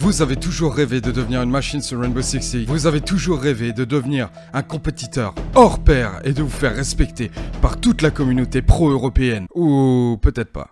Vous avez toujours rêvé de devenir une machine sur Rainbow Six Siege. Vous avez toujours rêvé de devenir un compétiteur hors pair et de vous faire respecter par toute la communauté pro-européenne. Ou peut-être pas.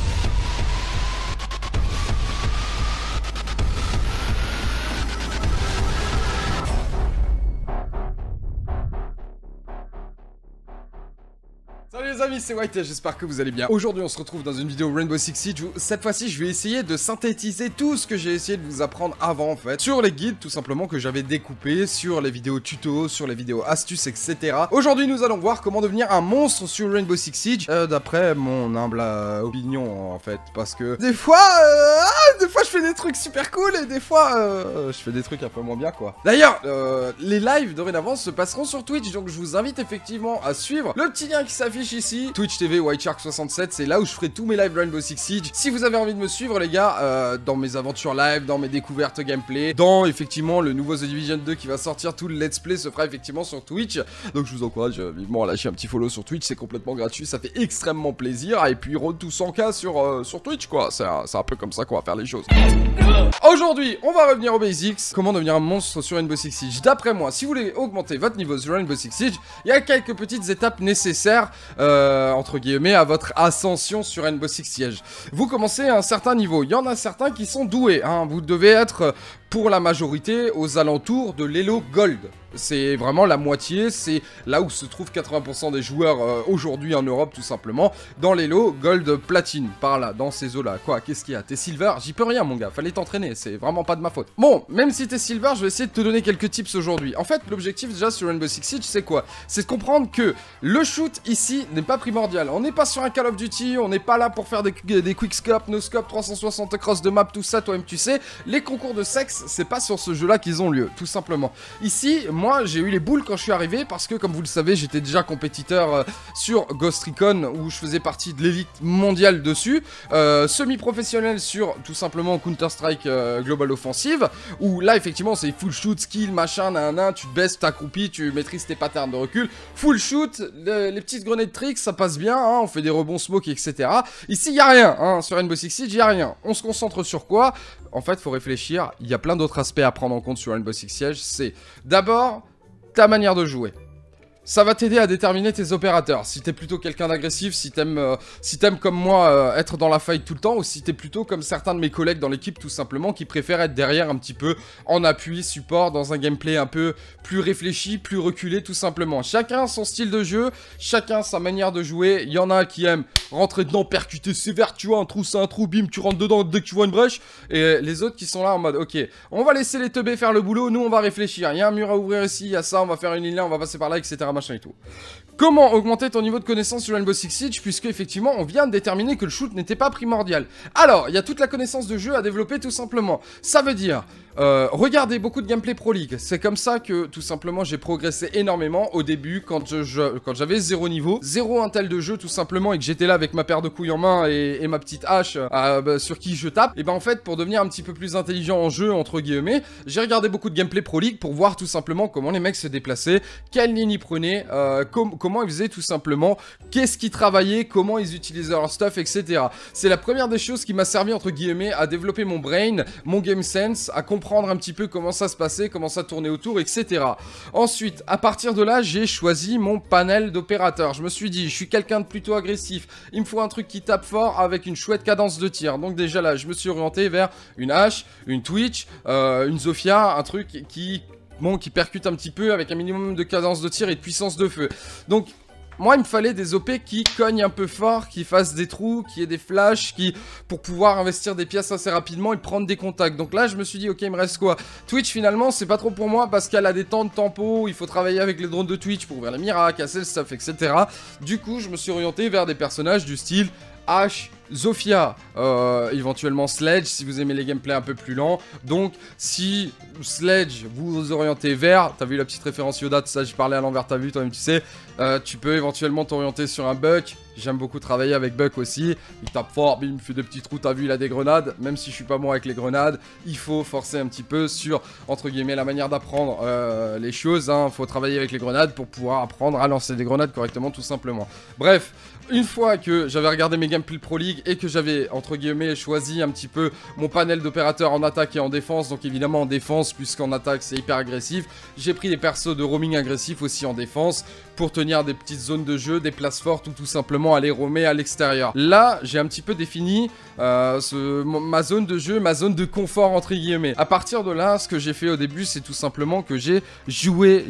Salut les amis, c'est White et j'espère que vous allez bien. Aujourd'hui on se retrouve dans une vidéo Rainbow Six Siege où cette fois-ci je vais essayer de synthétiser tout ce que j'ai essayé de vous apprendre avant en fait, sur les guides tout simplement que j'avais découpés, sur les vidéos tutos, sur les vidéos astuces, etc. Aujourd'hui nous allons voir comment devenir un monstre sur Rainbow Six Siege, d'après mon humble opinion en fait, parce que des fois je fais des trucs super cool et des fois je fais des trucs un peu moins bien quoi. D'ailleurs, les lives dorénavant se passeront sur Twitch, donc je vous invite effectivement à suivre le petit lien qui s'affiche ici, Twitch TV WhiteShark67, c'est là où je ferai tous mes lives Rainbow Six Siege. Si vous avez envie de me suivre les gars, dans mes aventures live, dans mes découvertes gameplay, dans effectivement le nouveau The Division 2 qui va sortir, tout le let's play se fera effectivement sur Twitch. Donc je vous encourage vivement à lâcher un petit follow sur Twitch, c'est complètement gratuit, ça fait extrêmement plaisir. Et puis road to 100K sur Twitch quoi, c'est un peu comme ça qu'on va faire les choses. Aujourd'hui, on va revenir aux basics. Comment devenir un monstre sur Rainbow Six Siege. D'après moi, si vous voulez augmenter votre niveau sur Rainbow Six Siege, il y a quelques petites étapes nécessaires entre guillemets à votre ascension sur Rainbow Six Siege. Vous commencez à un certain niveau, il y en a certains qui sont doués, hein. Vous devez être pour la majorité aux alentours de l'Elo Gold. C'est vraiment la moitié, c'est là où se trouvent 80% des joueurs aujourd'hui en Europe tout simplement, dans l'Elo Gold Platine, par là, dans ces eaux-là. Quoi, qu'est-ce qu'il y a? T'es Silver? J'y peux rien mon gars, fallait t'entraîner, c'est vraiment pas de ma faute. Bon, même si t'es Silver, je vais essayer de te donner quelques tips aujourd'hui. En fait, l'objectif déjà sur Rainbow Six Siege, c'est quoi? C'est de comprendre que le shoot ici n'est pas primordial. On n'est pas sur un Call of Duty, on n'est pas là pour faire des quickscope, no-scope, 360 cross de map, tout ça, toi-même tu sais. Les concours de sexe, c'est pas sur ce jeu-là qu'ils ont lieu, tout simplement. Ici, moi, j'ai eu les boules quand je suis arrivé parce que, comme vous le savez, j'étais déjà compétiteur sur Ghost Recon où je faisais partie de l'élite mondiale dessus, semi-professionnel sur tout simplement Counter-Strike Global Offensive, où là, effectivement, c'est full shoot, skill, machin, nan, tu te baisses, t'accroupis, tu maîtrises tes patterns de recul, full shoot, les petites grenades tricks, ça passe bien, hein, on fait des rebonds smoke, etc. Ici, il n'y a rien, hein, sur Rainbow Six Siege, il n'y a rien. On se concentre sur quoi? En fait, faut réfléchir, il y a plein d'autres aspects à prendre en compte sur Rainbow Six Siege, c'est d'abord ta manière de jouer. Ça va t'aider à déterminer tes opérateurs. Si t'es plutôt quelqu'un d'agressif, si t'aimes comme moi être dans la fight tout le temps, ou si t'es plutôt comme certains de mes collègues dans l'équipe tout simplement qui préfèrent être derrière un petit peu en appui, support, dans un gameplay un peu plus réfléchi, plus reculé tout simplement. Chacun son style de jeu, chacun sa manière de jouer. Il y en a qui aiment rentrer dedans, percuter sévère, tu vois, un trou c'est un trou, bim, tu rentres dedans dès que tu vois une brèche. Et les autres qui sont là en mode, ok, on va laisser les teubés faire le boulot, nous on va réfléchir. Il y a un mur à ouvrir ici, il y a ça, on va faire une ligne là, on va passer par là, etc. machin et tout. Comment augmenter ton niveau de connaissance sur Rainbow Six Siege, puisque effectivement on vient de déterminer que le shoot n'était pas primordial. Alors, il y a toute la connaissance de jeu à développer tout simplement. Ça veut dire regardez beaucoup de gameplay Pro League. C'est comme ça que tout simplement j'ai progressé énormément au début quand j'avais 0 niveau, 0 intel de jeu tout simplement et que j'étais là avec ma paire de couilles en main et ma petite hache sur qui je tape. Et ben en fait pour devenir un petit peu plus intelligent en jeu entre guillemets, j'ai regardé beaucoup de gameplay Pro League pour voir tout simplement comment les mecs se déplaçaient, quelle ligne ils prenaient, comment ils faisaient tout simplement, qu'est-ce qu'ils travaillaient, comment ils utilisaient leur stuff, etc. C'est la première des choses qui m'a servi entre guillemets à développer mon brain, mon game sense, à comprendre un petit peu comment ça se passait, comment ça tournait autour, etc. Ensuite, à partir de là, j'ai choisi mon panel d'opérateurs. Je me suis dit, je suis quelqu'un de plutôt agressif, il me faut un truc qui tape fort avec une chouette cadence de tir. Donc déjà là, je me suis orienté vers une hache, une Twitch, une Zofia, un truc qui percute un petit peu avec un minimum de cadence de tir et de puissance de feu. Donc moi, il me fallait des OP qui cognent un peu fort, qui fassent des trous, qui aient des flashs, pour pouvoir investir des pièces assez rapidement et prendre des contacts. Donc là, je me suis dit, ok, il me reste quoi? Twitch, finalement, c'est pas trop pour moi parce qu'elle a des temps de tempo, il faut travailler avec les drones de Twitch pour ouvrir les miracles, casser le stuff, etc. Du coup, je me suis orienté vers des personnages du style Ash, Zofia, éventuellement Sledge si vous aimez les gameplays un peu plus lents. Donc si Sledge vous vous orientez vers, t'as vu la petite référence Yoda, tout ça, j'ai parlé à l'envers, t'as vu toi-même tu sais, tu peux éventuellement t'orienter sur un Buck, J'aime beaucoup travailler avec Buck aussi. Il tape fort, bim, il fait des petits trous, t'as vu, il a des grenades. Même si je suis pas bon avec les grenades, il faut forcer un petit peu sur, entre guillemets, la manière d'apprendre les choses. Hein. Faut travailler avec les grenades pour pouvoir apprendre à lancer des grenades correctement, tout simplement. Bref. Une fois que j'avais regardé mes gameplays Pro League et que j'avais, entre guillemets, choisi un petit peu mon panel d'opérateurs en attaque et en défense, donc évidemment en défense, puisqu'en attaque c'est hyper agressif, j'ai pris des persos de roaming agressif aussi en défense, pour tenir des petites zones de jeu, des places fortes ou tout simplement aller roamer à l'extérieur. Là, j'ai un petit peu défini ma zone de jeu, ma zone de confort entre guillemets. À partir de là, ce que j'ai fait au début, c'est tout simplement que j'ai joué.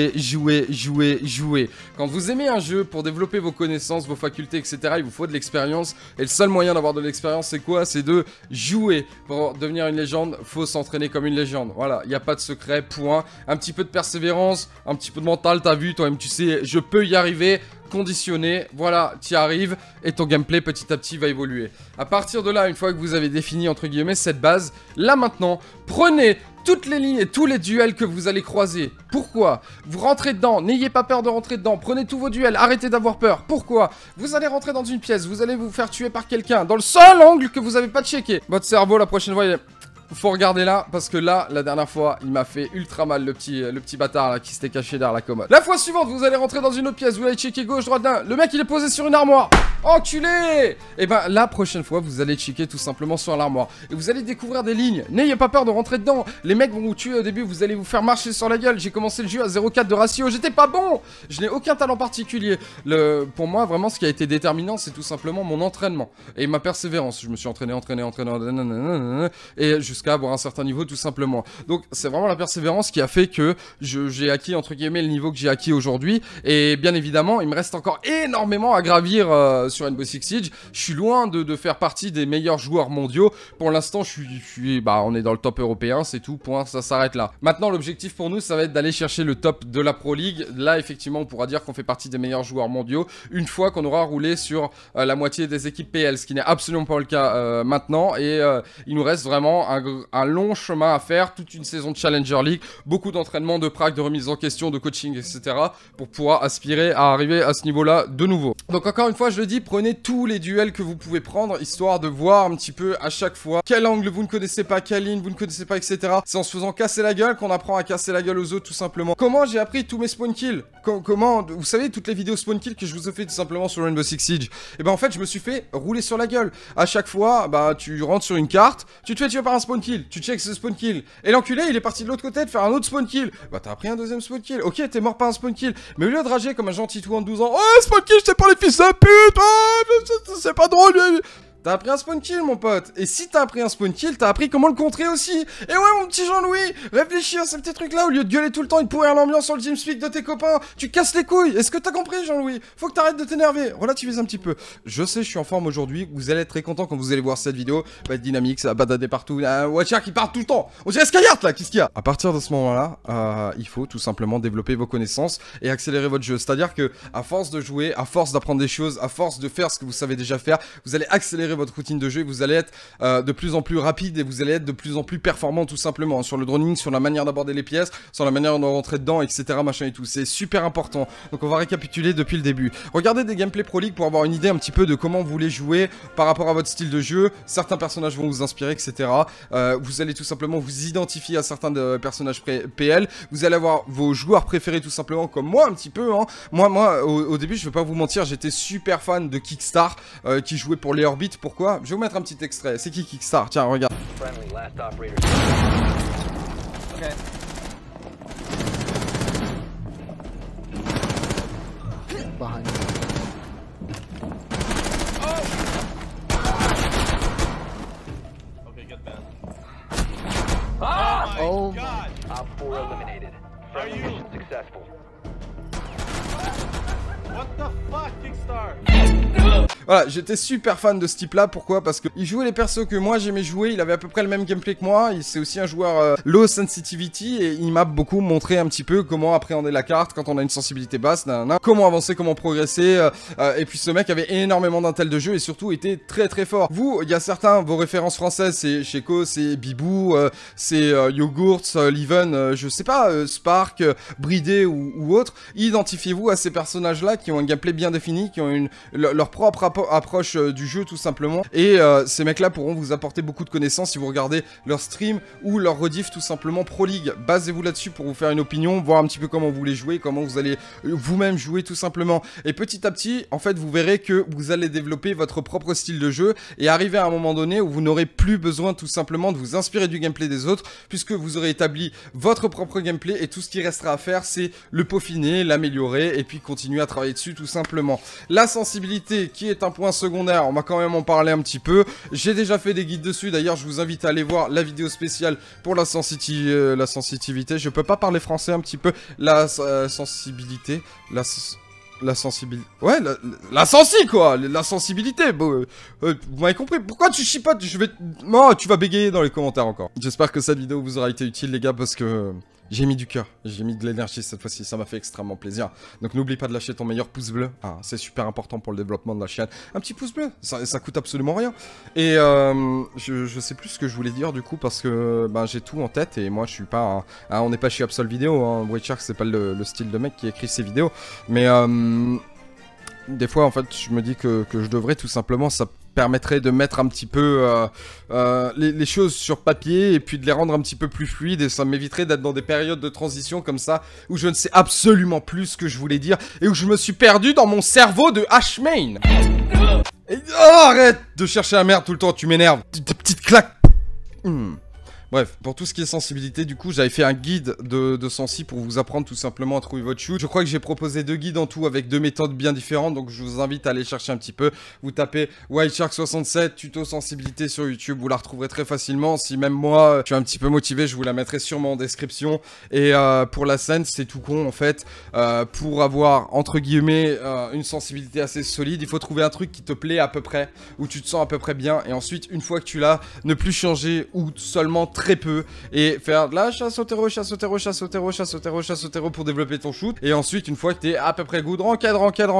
Quand vous aimez un jeu, pour développer vos connaissances, vos facultés, etc., il vous faut de l'expérience. Et le seul moyen d'avoir de l'expérience, c'est quoi? C'est de jouer. Pour devenir une légende, faut s'entraîner comme une légende. Voilà, il n'y a pas de secret, point. Un petit peu de persévérance, un petit peu de mental, t'as vu, toi-même tu sais, je peux y arriver. Conditionné, voilà, t'y arrives et ton gameplay petit à petit va évoluer. À partir de là, une fois que vous avez défini entre guillemets cette base, là maintenant, prenez toutes les lignes et tous les duels que vous allez croiser. Pourquoi? Vous rentrez dedans, n'ayez pas peur de rentrer dedans, prenez tous vos duels, arrêtez d'avoir peur. Pourquoi? Vous allez rentrer dans une pièce, vous allez vous faire tuer par quelqu'un, dans le seul angle que vous n'avez pas checké. Votre cerveau, la prochaine fois, il est... Faut regarder là, parce que là, la dernière fois, il m'a fait ultra mal, le petit bâtard là, qui s'était caché derrière la commode. La fois suivante, vous allez rentrer dans une autre pièce, vous allez checker gauche, droite, d'un. Le mec, il est posé sur une armoire. Enculé! Et ben, la prochaine fois, vous allez checker tout simplement sur l'armoire. Et vous allez découvrir des lignes. N'ayez pas peur de rentrer dedans. Les mecs vont vous tuer au début, vous allez vous faire marcher sur la gueule. J'ai commencé le jeu à 0,4 de ratio, j'étais pas bon! Je n'ai aucun talent particulier. Pour moi, vraiment, ce qui a été déterminant, c'est tout simplement mon entraînement. Et ma persévérance. Je me suis entraîné, et jusqu'à avoir un certain niveau, tout simplement. Donc c'est vraiment la persévérance qui a fait que j'ai acquis entre guillemets le niveau que j'ai acquis aujourd'hui. Et bien évidemment, il me reste encore énormément à gravir sur Rainbow Six Siege. Je suis loin de faire partie des meilleurs joueurs mondiaux. Pour l'instant, on est dans le top européen, c'est tout, point, ça s'arrête là. Maintenant, l'objectif pour nous, ça va être d'aller chercher le top de la Pro League. Là, effectivement, on pourra dire qu'on fait partie des meilleurs joueurs mondiaux une fois qu'on aura roulé sur la moitié des équipes PL, ce qui n'est absolument pas le cas maintenant. Et il nous reste vraiment un long chemin à faire, toute une saison de Challenger League, beaucoup d'entraînement, de prac, de remise en question, de coaching, etc. pour pouvoir aspirer à arriver à ce niveau-là de nouveau. Donc encore une fois, je le dis, prenez tous les duels que vous pouvez prendre, histoire de voir un petit peu à chaque fois quel angle vous ne connaissez pas, quelle ligne vous ne connaissez pas, etc. C'est en se faisant casser la gueule qu'on apprend à casser la gueule aux autres, tout simplement. Comment j'ai appris tous mes spawn kills? Comment, vous savez, toutes les vidéos spawn kills que je vous ai fait tout simplement sur Rainbow Six Siege? Et ben en fait, je me suis fait rouler sur la gueule. À chaque fois, bah tu rentres sur une carte, tu te fais tuer par un spawn kill, tu checks ce spawn kill, et l'enculé il est parti de l'autre côté de faire un autre spawn kill. Bah t'as pris un deuxième spawn kill, ok t'es mort par un spawn kill, mais au lieu de rager comme un gentil touan de 12 ans, oh spawn kill c'est pour les fils de pute, oh, c'est pas drôle. T'as appris un spawn kill, mon pote. Et si t'as appris un spawn kill, t'as appris comment le contrer aussi. Et ouais, mon petit Jean-Louis, réfléchis à ces petits trucs-là. Au lieu de gueuler tout le temps et de pourrir l'ambiance sur le TeamSpeak de tes copains, tu casses les couilles. Est-ce que t'as compris, Jean-Louis? Faut que t'arrêtes de t'énerver. Relativise un petit peu. Je sais, je suis en forme aujourd'hui. Vous allez être très content quand vous allez voir cette vidéo. Ça va être dynamique, ça va badader partout. Un Watcher qui part tout le temps. On dirait Skyheart, là. Qu'est-ce qu'il y a? À partir de ce moment-là, il faut tout simplement développer vos connaissances et accélérer votre jeu. C'est-à-dire que, à force de jouer, à force d'apprendre des choses, à force de faire ce que vous savez déjà faire, vous allez accélérer votre routine de jeu et vous allez être de plus en plus rapide et vous allez être de plus en plus performant tout simplement sur le droning, sur la manière d'aborder les pièces, sur la manière de rentrer dedans, etc. machin et tout. C'est super important. Donc on va récapituler depuis le début. Regardez des gameplays Pro League pour avoir une idée un petit peu de comment vous voulez jouer par rapport à votre style de jeu. Certains personnages vont vous inspirer, etc. Vous allez tout simplement vous identifier à certains personnages PL. Vous allez avoir vos joueurs préférés tout simplement comme moi un petit peu. Hein. Moi au début, je vais pas vous mentir, j'étais super fan de Kickstar qui jouait pour les Orbites. Pourquoi? Je vais vous mettre un petit extrait. C'est qui Kickstar? Tiens, regarde. Okay. Behind. Oh. Okay, get that. Ah! Oh my God! Op 4 eliminated. Friendly mission successful. What the fuck, Kickstar? Voilà, j'étais super fan de ce type là, pourquoi? Parce qu'il jouait les persos que moi j'aimais jouer, il avait à peu près le même gameplay que moi, c'est aussi un joueur low sensitivity et il m'a beaucoup montré un petit peu comment appréhender la carte quand on a une sensibilité basse, comment avancer, comment progresser, et puis ce mec avait énormément d'intel de jeu et surtout était très très fort. Vous, il y a certains, vos références françaises, c'est Sheko, c'est Bibou, c'est Yogurt, Leven, je sais pas, Spark, Bridé ou autre, identifiez-vous à ces personnages là qui ont un gameplay bien défini, qui ont leur propre approche du jeu tout simplement. Et ces mecs là pourront vous apporter beaucoup de connaissances si vous regardez leur stream ou leur rediff tout simplement Pro League. Basez-vous là-dessus pour vous faire une opinion, voir un petit peu comment vous les jouez, comment vous allez vous-même jouer tout simplement. Et petit à petit, en fait, vous verrez que vous allez développer votre propre style de jeu et arriver à un moment donné où vous n'aurez plus besoin tout simplement de vous inspirer du gameplay des autres, puisque vous aurez établi votre propre gameplay et tout ce qui restera à faire, c'est le peaufiner, l'améliorer et puis continuer à travailler dessus tout simplement. La sensibilité qui est un point secondaire, on va quand même en parler un petit peu. J'ai déjà fait des guides dessus, d'ailleurs je vous invite à aller voir la vidéo spéciale pour la sensitivité. Je peux pas parler français un petit peu. La sensibilité, la sensibilité. Ouais, la sensi quoi. La sensibilité. Bon, vous m'avez compris. Pourquoi tu chipotes? Non, tu vas bégayer dans les commentaires encore. J'espère que cette vidéo vous aura été utile les gars, parce que j'ai mis du cœur, j'ai mis de l'énergie cette fois-ci, ça m'a fait extrêmement plaisir. Donc n'oublie pas de lâcher ton meilleur pouce bleu, c'est super important pour le développement de la chaîne. Un petit pouce bleu, ça coûte absolument rien. Et je sais plus ce que je voulais dire du coup, parce que j'ai tout en tête et moi je suis pas... on n'est pas chez Absol Vidéo, hein. White Shark c'est pas le style de mec qui écrit ses vidéos. Mais des fois en fait je me dis que je devrais tout simplement... ça permettrait de mettre un petit peu les choses sur papier et puis de les rendre un petit peu plus fluides, et ça m'éviterait d'être dans des périodes de transition comme ça où je ne sais absolument plus ce que je voulais dire et où je me suis perdu dans mon cerveau de H-Main. Arrête de chercher la merde tout le temps, tu m'énerves. Des petites claques. Bref, pour tout ce qui est sensibilité, du coup, j'avais fait un guide de sensi pour vous apprendre tout simplement à trouver votre shoot. Je crois que j'ai proposé 2 guides en tout avec 2 méthodes bien différentes, donc je vous invite à aller chercher un petit peu. Vous tapez White Shark 67 tuto sensibilité sur YouTube, vous la retrouverez très facilement. Si même moi, je suis un petit peu motivé, je vous la mettrai sûrement en description. Et pour la scène, c'est tout con en fait. Pour avoir, entre guillemets, une sensibilité assez solide, il faut trouver un truc qui te plaît à peu près, où tu te sens à peu près bien. Et ensuite, une fois que tu l'as, ne plus changer ou seulement très peu, et faire de la chasse au terreau, chasse au terreau, chasse au terreau, chasse au terreau, chasse au terreau pour développer ton shoot. Et ensuite, une fois que t'es à peu près good, ranked.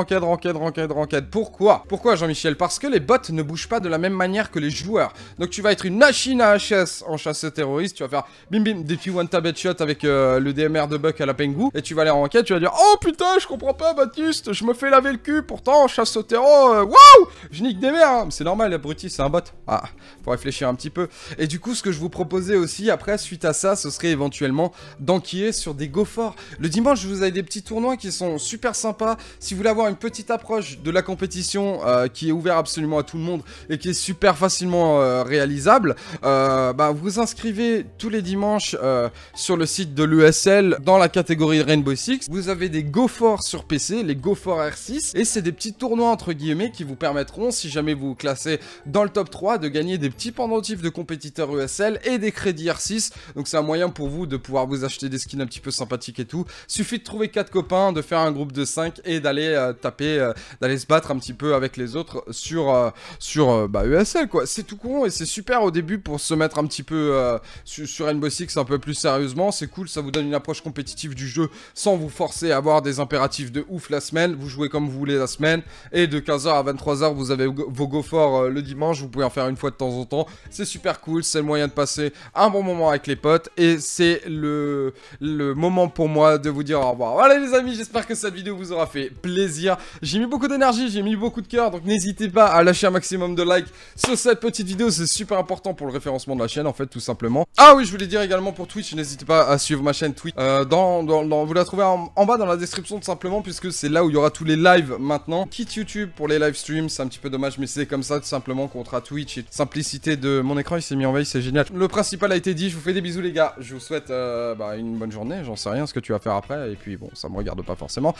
Pourquoi Jean-Michel? Parce que les bots ne bougent pas de la même manière que les joueurs. Donc tu vas être une machine à HS en chasse terroriste, tu vas faire bim bim des petits one tap headshot avec le DMR de Buck à la Pengu, et tu vas aller en ranked, tu vas dire oh putain je comprends pas Baptiste, je me fais laver le cul, pourtant en chasse au terreau, waouh, je nique des mers, hein. C'est normal, l'abruti c'est un bot. Faut réfléchir un petit peu. Et du coup ce que je vous proposais aussi après, suite à ça, ce serait éventuellement d'enquiller sur des go forts. Le dimanche, je vous avez des petits tournois qui sont super sympas. Si vous voulez avoir une petite approche de la compétition qui est ouverte absolument à tout le monde et qui est super facilement réalisable, vous inscrivez tous les dimanches sur le site de l'ESL dans la catégorie Rainbow Six. Vous avez des go forts sur PC, les go forts R6, et c'est des petits tournois entre guillemets qui vous permettront, si jamais vous vous classez dans le top 3, de gagner des petits pendentifs de compétiteurs ESL et des crédits R6. Donc c'est un moyen pour vous de pouvoir vous acheter des skins un petit peu sympathiques et tout. Suffit de trouver 4 copains, de faire un groupe de 5 et d'aller d'aller se battre un petit peu avec les autres sur ESL quoi. C'est tout con et c'est super au début pour se mettre un petit peu sur Rainbow Six un peu plus sérieusement. C'est cool, ça vous donne une approche compétitive du jeu sans vous forcer à avoir des impératifs de ouf la semaine. Vous jouez comme vous voulez la semaine, et de 15h à 23h vous avez vos go forts le dimanche. Vous pouvez en faire une fois de temps en temps. C'est super cool, c'est le moyen de passer un bon moment avec les potes, et c'est le moment pour moi de vous dire au revoir. Voilà les amis, j'espère que cette vidéo vous aura fait plaisir. J'ai mis beaucoup d'énergie, j'ai mis beaucoup de cœur, donc n'hésitez pas à lâcher un maximum de likes sur cette petite vidéo, c'est super important pour le référencement de la chaîne en fait, tout simplement. Ah oui, je voulais dire également pour Twitch, n'hésitez pas à suivre ma chaîne Twitch, vous la trouvez en bas dans la description tout simplement, puisque c'est là où il y aura tous les lives maintenant. Quitte YouTube pour les live streams, c'est un petit peu dommage, mais c'est comme ça tout simplement contre Twitch, et simplicité de mon écran il s'est mis en veille, c'est génial. Le principal a été dit, je vous fais des bisous les gars, je vous souhaite une bonne journée, j'en sais rien ce que tu vas faire après, et puis bon, ça me regarde pas forcément,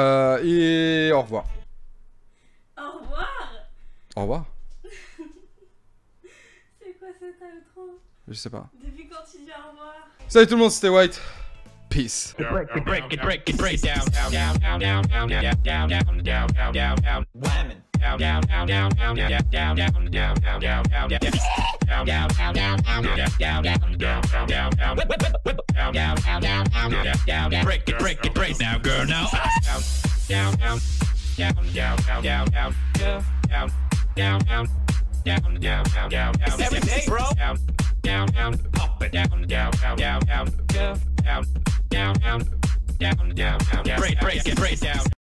et au revoir. Au revoir. Au revoir. C'est quoi cette intro? Je sais pas. Depuis quand tu dis au revoir? Salut tout le monde, c'était White. Peace. It's every day, bro. Pop it. Break it down.